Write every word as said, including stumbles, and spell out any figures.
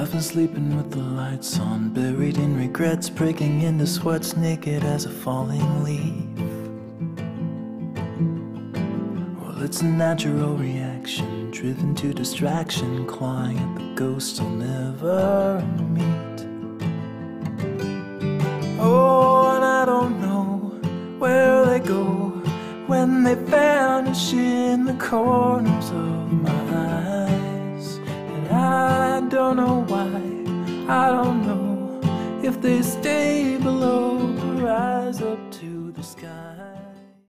I've been sleeping with the lights on, buried in regrets, breaking into sweats, naked as a falling leaf. Well, it's a natural reaction, driven to distraction, clawing at the ghosts I'll never meet. Oh, and I don't know where they go when they vanish in the corners of my eyes. And I don't know why, I don't know if they stay below or rise up to the sky.